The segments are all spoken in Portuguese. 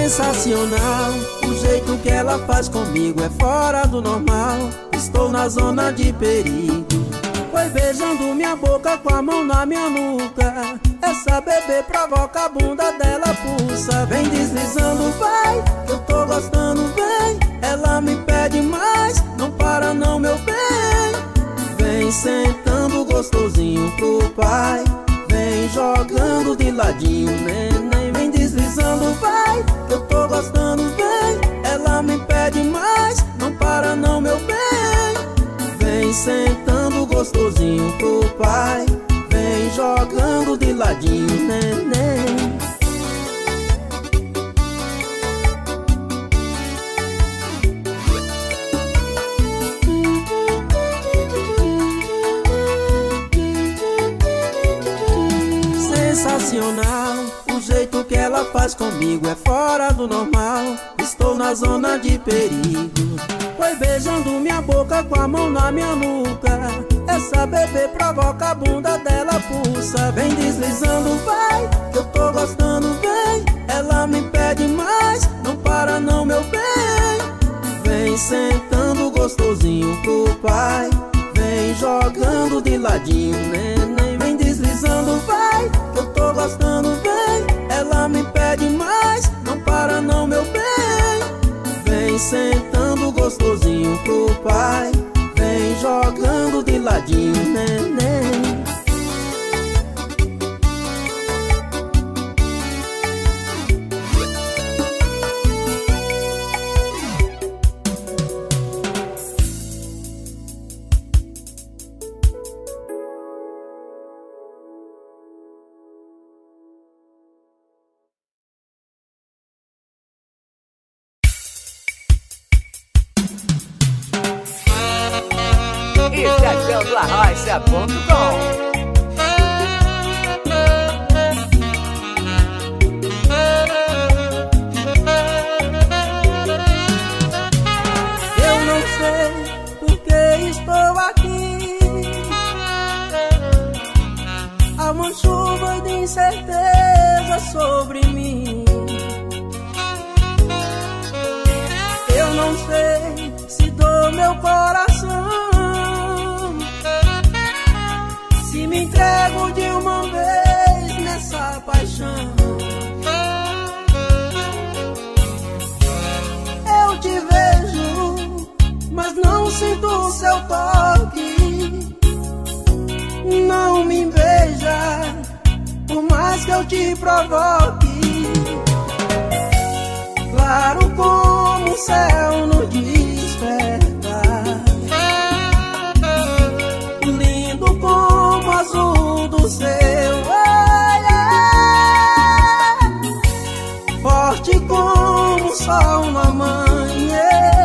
Sensacional, o jeito que ela faz comigo é fora do normal. Estou na zona de perigo. Foi beijando minha boca com a mão na minha nuca. Essa bebê provoca, a bunda dela pulsa. Vem deslizando, vai, que eu tô gostando, vem. Ela me pede mais, não para não, meu bem. Vem sentando gostosinho pro pai. Vem jogando de ladinho, neném. Vem deslizando, vai, que eu tô gostando, vem. Ela me pede mais, não para não, meu bem. Vem sentando gostosinho pro pai. Vem jogando de ladinho, neném. Sensacional, o jeito que ela faz comigo é fora do normal. Estou na zona de perigo. Foi beijando minha boca com a mão na minha nuca. Essa bebê provoca, a bunda dela pulsa. Vem deslizando, vai, que eu tô gostando, vem. Ela me pede mais, não para não, meu bem. Vem sentando gostosinho pro pai. Vem jogando de ladinho, neném. Vem deslizando, vai, que eu tô gostando, vem. Ela me pede mais, não para não, meu bem. Vem sentando gostosinho pro pai. Vem jogando de ladinho, neném. Arrocha.com. Eu não sei por que estou aqui. Há uma chuva de incerteza sobre mim. Eu não sei se dou meu coração, se me entrego de uma vez nessa paixão. Eu te vejo, mas não sinto o seu toque. Não me beija, por mais que eu te provoque. Claro como o céu no despertar, lindo como o azul do seu olhar, forte como o sol no amanhecer.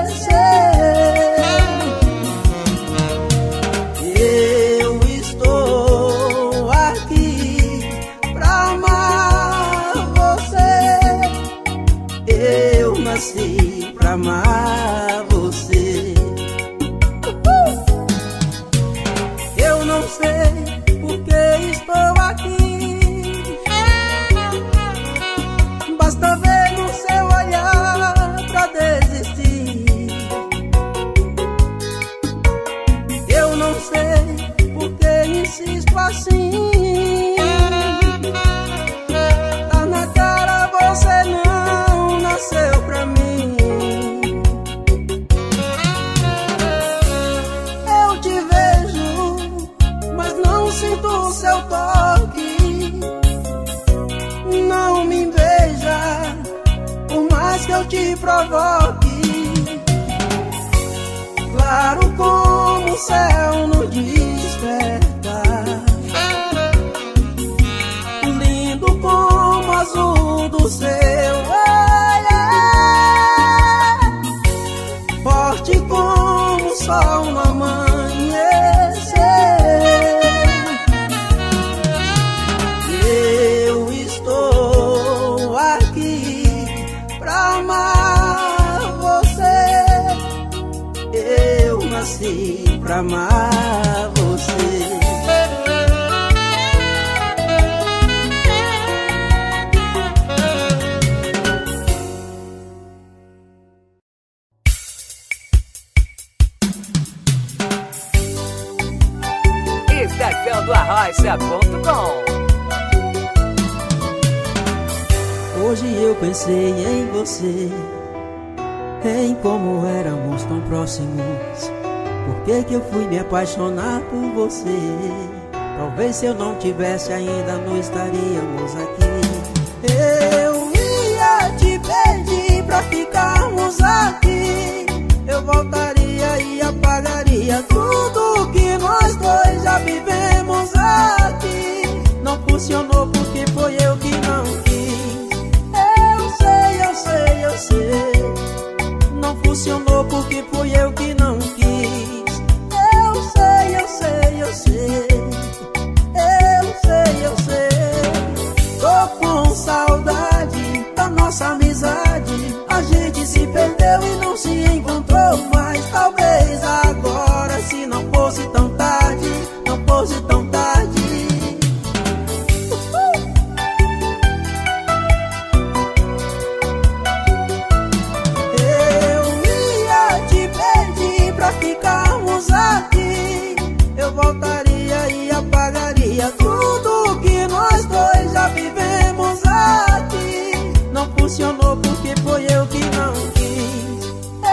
Eu estou aqui pra amar você. Eu nasci pra amar você. Eu não sei por que estou aqui. Basta ver no seu olhar pra desistir. Eu não sei por que insisto assim. Tá na cara, você não nasceu pra mim. Eu te vejo, mas não sinto o seu toque. Não me beija, por mais que eu te provoque. Claro como o céu no despertar, lindo como o azul do seu olhar, forte como o sol no amanhecer. Eu estou aqui pra amar você. Eu nasci pra amar você. Chefão do Arraixa.com. Hoje eu pensei em você, em como éramos tão próximos. Por que que eu fui me apaixonar por você? Talvez se eu não tivesse ainda não estaríamos aqui. Eu ia te pedir pra ficarmos aqui. Eu voltaria e apagaria tudo que nós dois já vivemos aqui. Não funcionou porque foi eu que não quis. Eu sei. Não funcionou porque fui eu que não quis. Eu sei. Eu sei. Tô com saudade da nossa amizade. A gente se perdeu e não se encontrou mais. Talvez agora, se não fosse tão tarde, não fosse tão tarde. Ficarmos aqui, eu voltaria e apagaria tudo que nós dois já vivemos aqui. Não funcionou porque foi eu que não quis.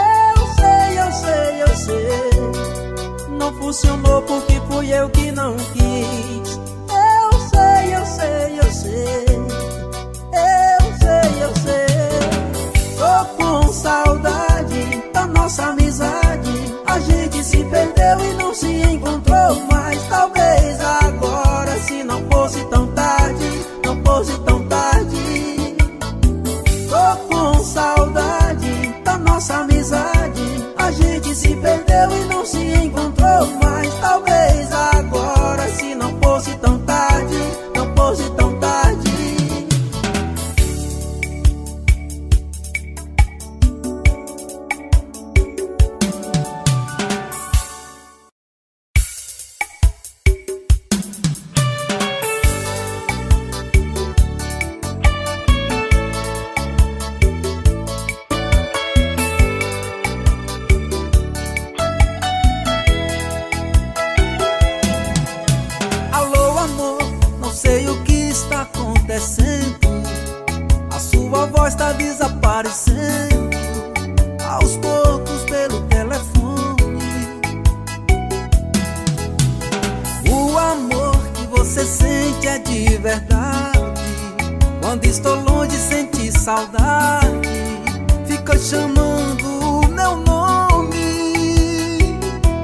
Eu sei. Não funcionou porque fui eu que não quis. Eu sei. Tô com saudade da nossa amizade. A gente se perdeu e não se encontrou mais. Talvez agora, se não fosse tão tarde, não fosse tão tarde. Tô com saudade da nossa amizade. A gente se perdeu e não se encontrou mais. Talvez agora, se não fosse tão tarde, não fosse tão tarde. A sua voz tá desaparecendo aos poucos pelo telefone. O amor que você sente é de verdade. Quando estou longe senti saudade. Fica chamando o meu nome.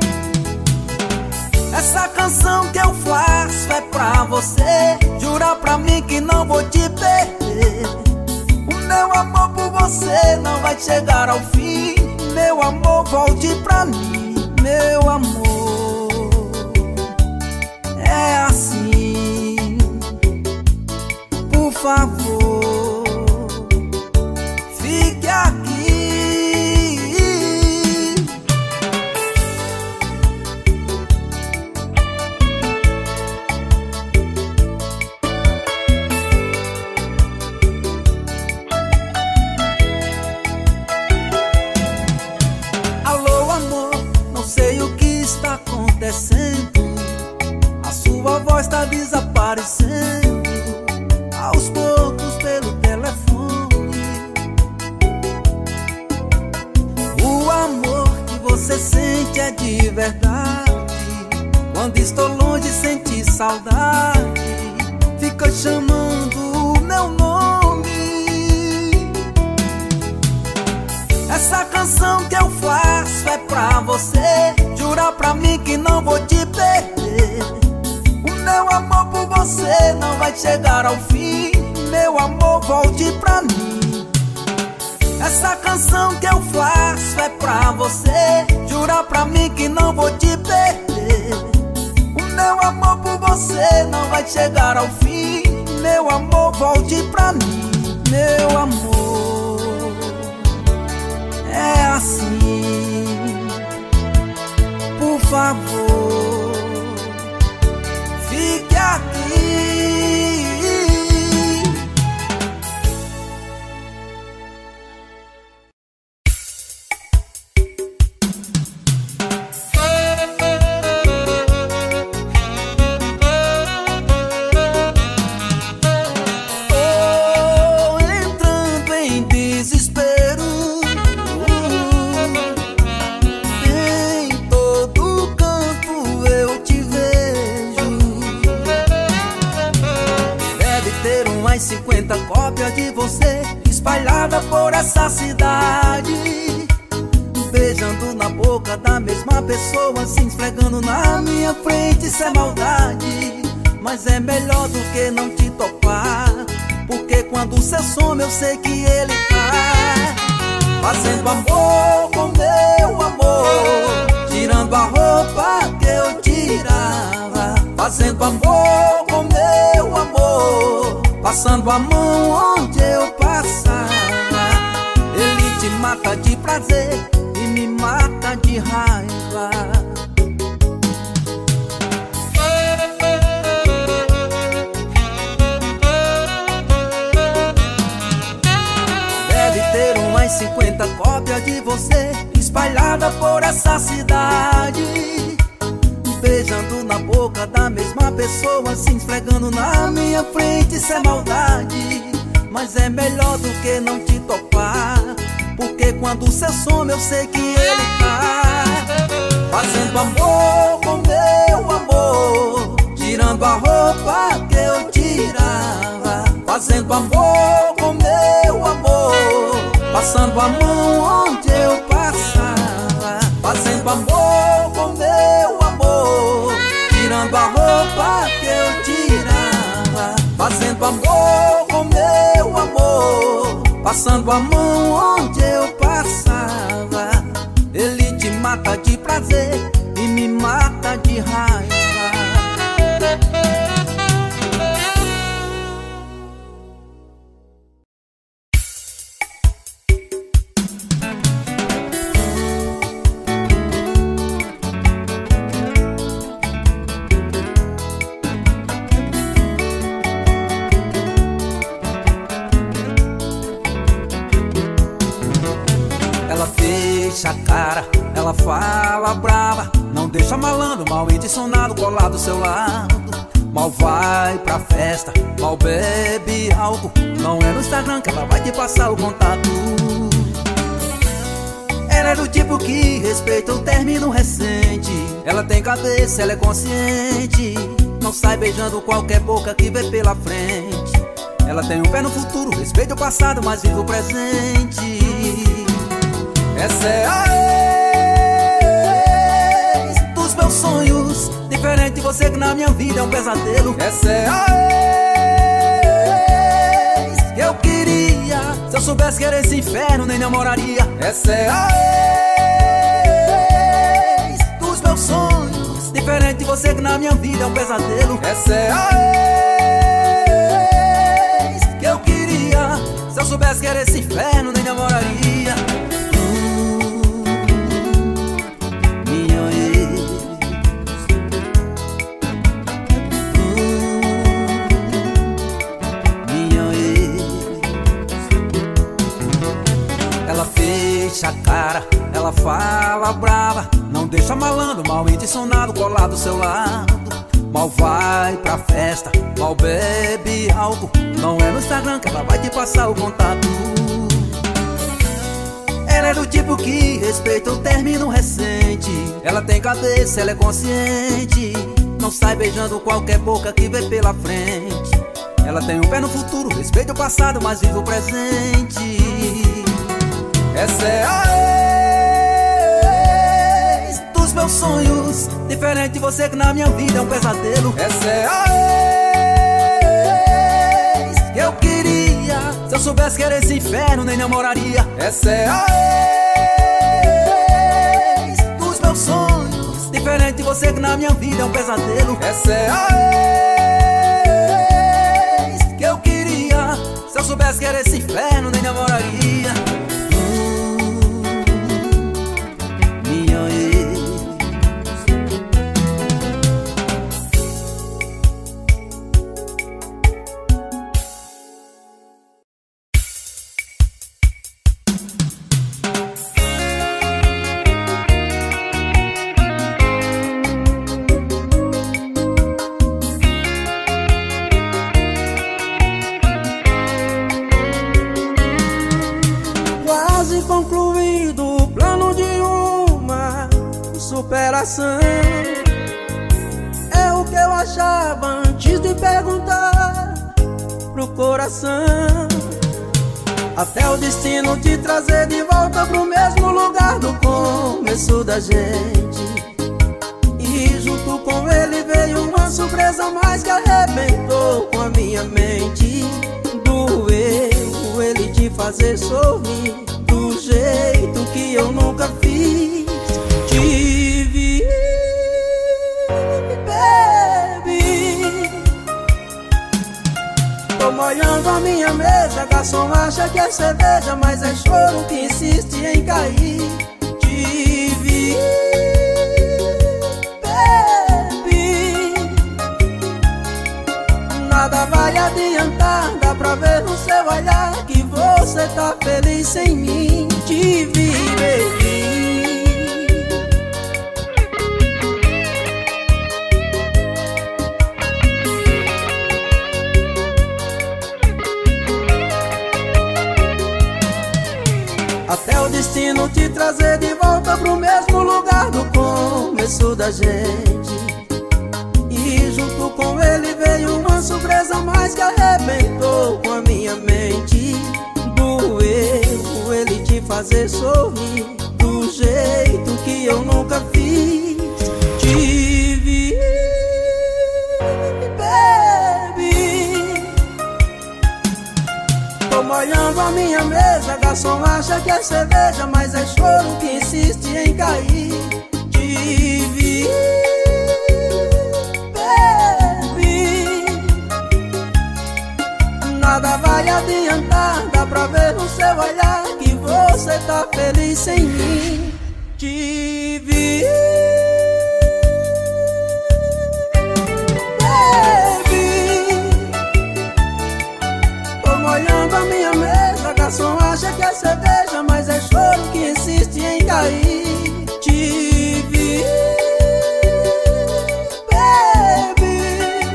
Essa canção que eu faço é pra você. Jura pra mim que não vou te perder. O meu amor por você não vai chegar ao fim. Meu amor, volte pra mim. Meu amor, é assim. Por favor, fique aqui. A sua voz tá desaparecendo aos poucos pelo telefone. O amor que você sente é de verdade. Quando estou longe senti saudade. Fica chamando o meu nome. Essa canção que eu faço é pra você. Jura pra mim que não vou te perder. O meu amor por você não vai chegar ao fim. Meu amor, volte pra mim. Essa canção que eu faço é pra você. Jura pra mim que não vou te perder. O meu amor por você não vai chegar ao fim. Meu amor, volte pra mim. Meu amor, é assim. Por favor, fique aqui. 50 cópias de você espalhada por essa cidade, beijando na boca da mesma pessoa, se esfregando na minha frente. Isso é maldade, mas é melhor do que não te topar, porque quando cê some eu sei que ele tá fazendo amor com meu amor, tirando a roupa que eu tirava. Fazendo amor com meu amor, passando a mão onde eu passava. Ele te mata de prazer e me mata de raiva. Deve ter umas 50 cópias de você espalhada por essa cidade, beijando na boca da mesma pessoa, se esfregando na minha frente. Isso é maldade, mas é melhor do que não te topar, porque quando cê some eu sei que ele tá fazendo amor com meu amor, tirando a roupa que eu tirava. Fazendo amor com meu amor, passando a mão onde eu passava. Fazendo amor com meu amor, tirando a roupa que eu tirava. Fazendo amor com meu amor, passando a mão onde eu passava. Ele te mata de prazer e me mata de raiva. A cara, ela fala brava, não deixa malandro, mal intencionado colar do seu lado. Mal vai pra festa, mal bebe álcool, não é no Instagram que ela vai te passar o contato. Ela é do tipo que respeita o término recente. Ela tem cabeça, ela é consciente, não sai beijando qualquer boca que vê pela frente. Ela tem um pé no futuro, respeita o passado, mas vive o presente. Essa é a ex dos meus sonhos, diferente de você que na minha vida é um pesadelo. Essa é a ex que eu queria, se eu soubesse que era esse inferno nem namoraria. Essa é a ex dos meus sonhos, diferente de você que na minha vida é um pesadelo. Essa é a ex que eu queria, se eu soubesse que era esse inferno nem namoraria. A cara, ela fala brava, não deixa malandro, mal intencionado colar do seu lado. Mal vai pra festa, mal bebe álcool, não é no Instagram que ela vai te passar o contato. Ela é do tipo que respeita o término recente. Ela tem cabeça, ela é consciente, não sai beijando qualquer boca que vê pela frente. Ela tem um pé no futuro, respeita o passado, mas vive o presente. Essa é a ex dos meus sonhos, diferente de você que na minha vida é um pesadelo. Essa é a ex que eu queria, se eu soubesse que era esse inferno nem namoraria. Essa é a ex dos meus sonhos, diferente de você que na minha vida é um pesadelo. Essa é a ex que eu queria, se eu soubesse que era esse inferno nem namoraria. Concluído o plano de uma superação. É o que eu achava antes de perguntar pro coração. Até o destino te trazer de volta pro mesmo lugar do começo da gente. E junto com ele veio uma surpresa mais que arrebentou com a minha mente. Doeu ele te fazer sorrir do jeito que eu nunca fiz. Te vi, baby. Tô molhando a minha mesa, garçom acha que é cerveja, mas é choro que insiste em cair. Te vi, baby. Nada vai adiantar, dá pra ver no seu olhar que você tá feliz sem mim. Te vi, baby. Até o destino te trazer de volta pro mesmo lugar do começo da gente. E junto com ele veio uma surpresa mais que arrebentou com a minha mente. Doeu ele te fazer sorrir do jeito que eu nunca fiz. Te vi, baby. Tô molhando a minha mesa, garçom acha que é cerveja, mas é choro que insiste em cair. Te vi, baby. Nada vai adiantar, dá pra ver no seu olhar que você tá feliz sem mim. Te vi, molhando a minha mesa, garçom acha que é cerveja, mas é choro que insiste em cair. Te vi, baby.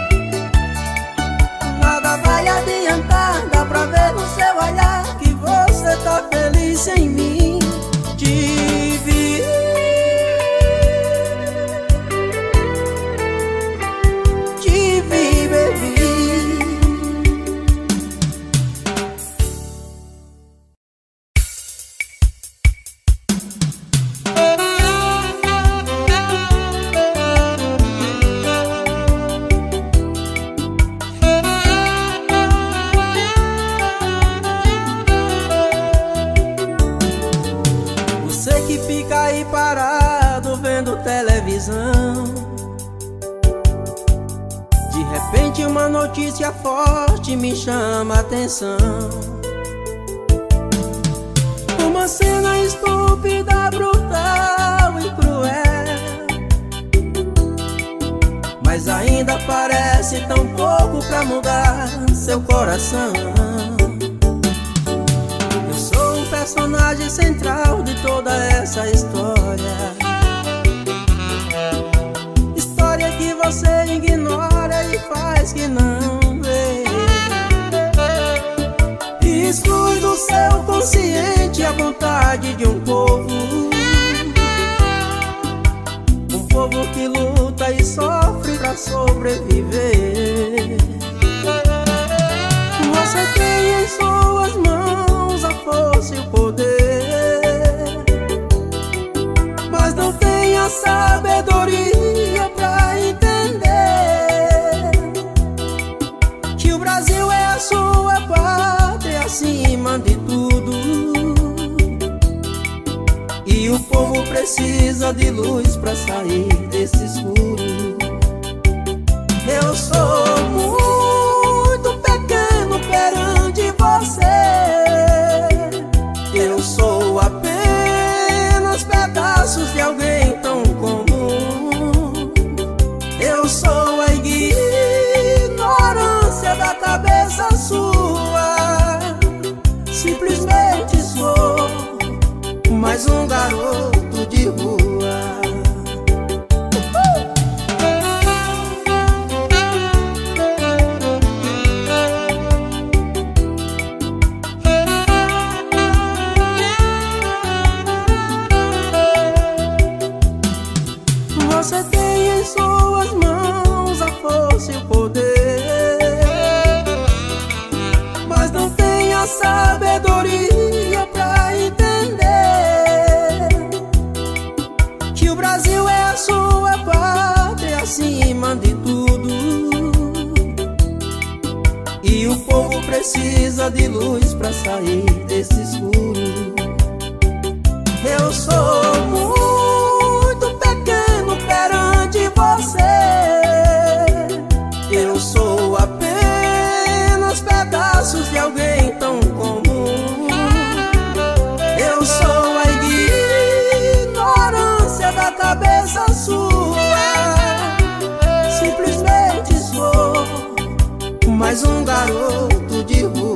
Nada vai adiantar, dá pra ver no seu olhar que você tá feliz sem mim. Te vi, te vi, baby. Parado vendo televisão, de repente uma notícia forte me chama a atenção. Uma cena estúpida, brutal e cruel, mas ainda parece tão pouco pra mudar seu coração. Personagem central de toda essa história, história que você ignora e faz que não vê. Exclui do seu consciente a vontade de um povo que luta e sofre pra sobreviver. Você tem em suas mãos a força e o poder, mas não tem a sabedoria pra entender que o Brasil é a sua pátria acima de tudo, e o povo precisa de luz pra sair desse escuro. Eu sou muito pequeno perante você, eu sou apenas pedaços de alguém tão comum. Eu sou a ignorância da cabeça sua, simplesmente sou mais um garoto de rua. Você tem em suas mãos a força e o poder, precisa de luz pra sair desse escuro. Eu sou muito pequeno perante você. Eu sou apenas pedaços de alguém tão comum. Eu sou a ignorância da cabeça sua. Simplesmente sou mais um garoto de rua.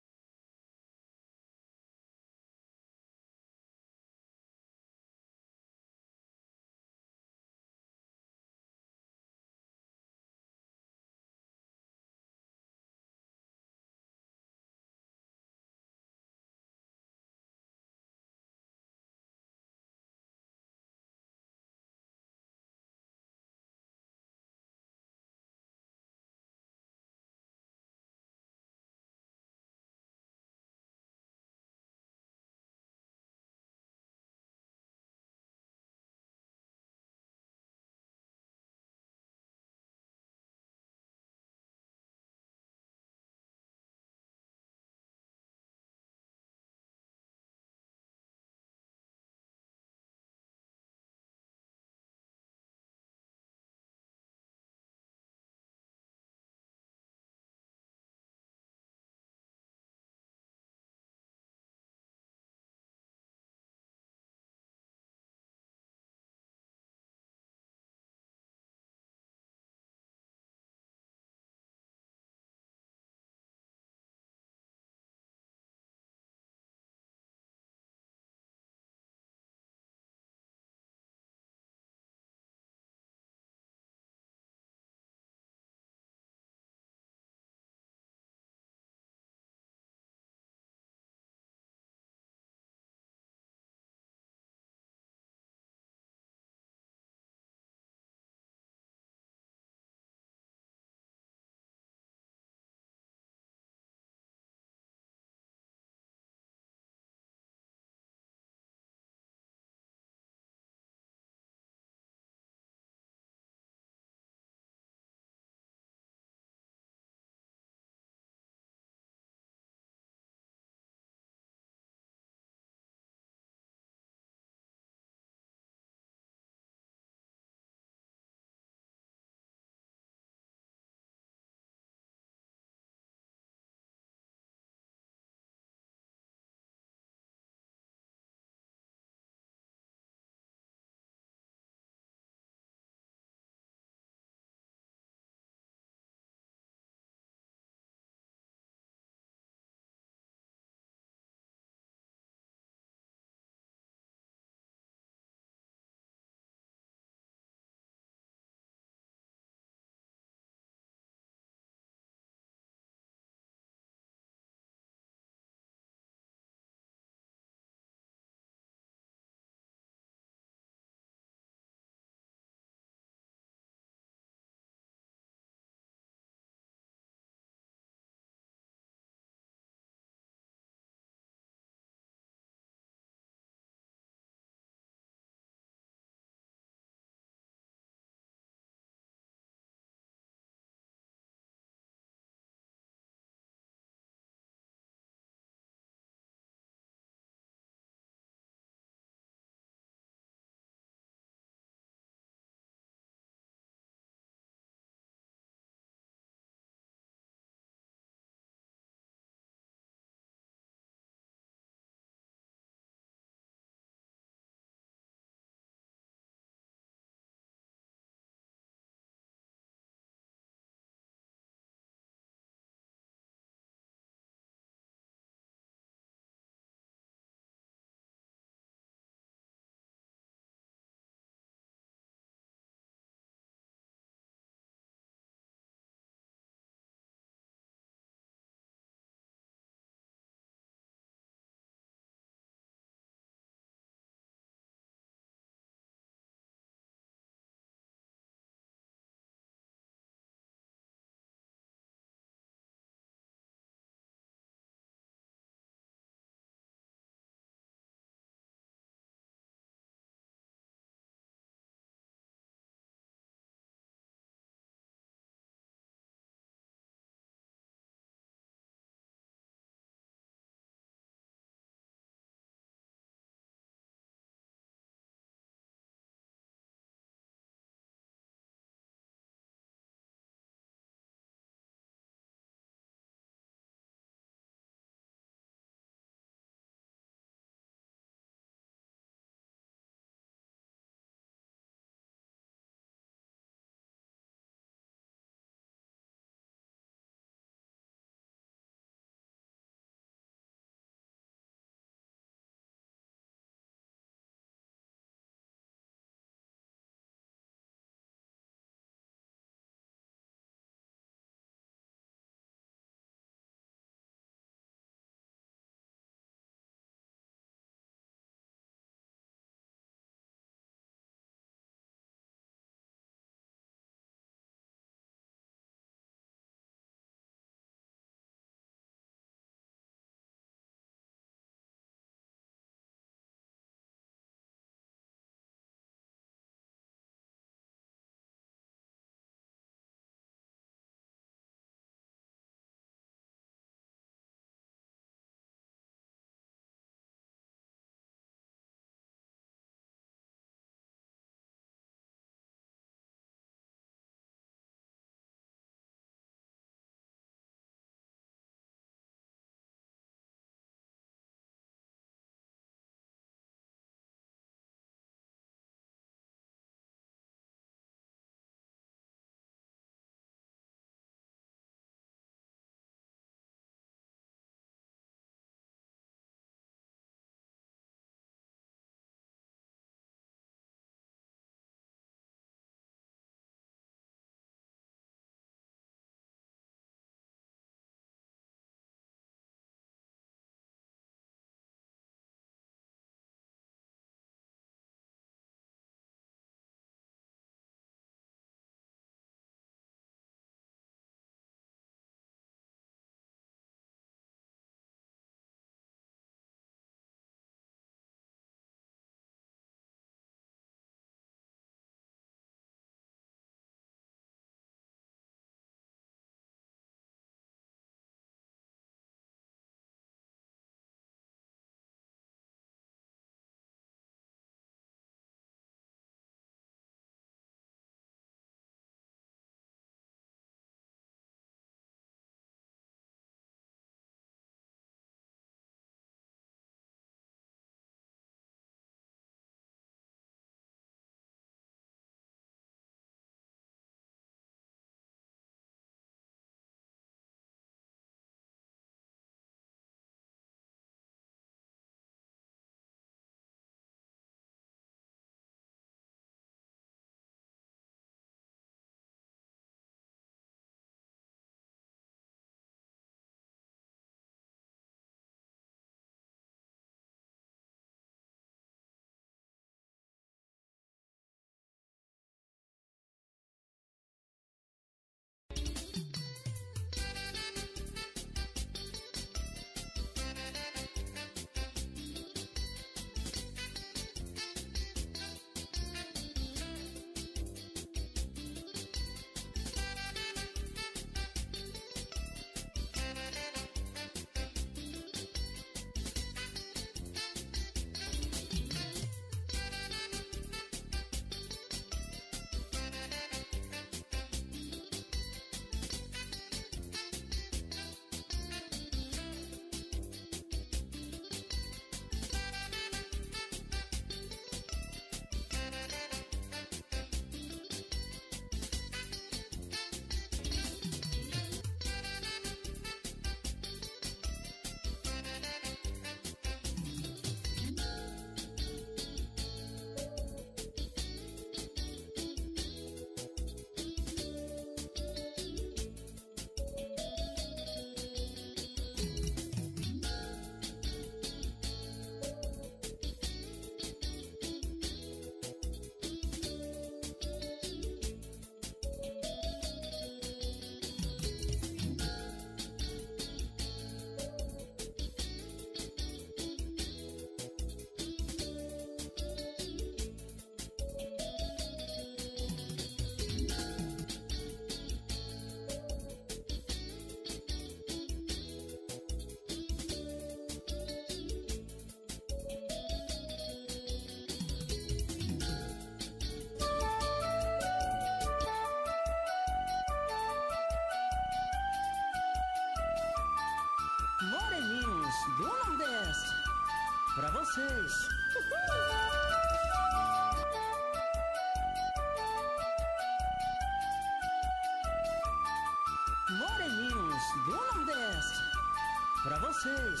pra vocês.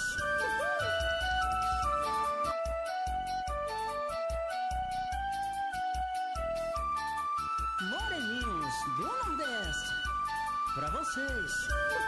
Moreninhos do Nordeste, pra vocês.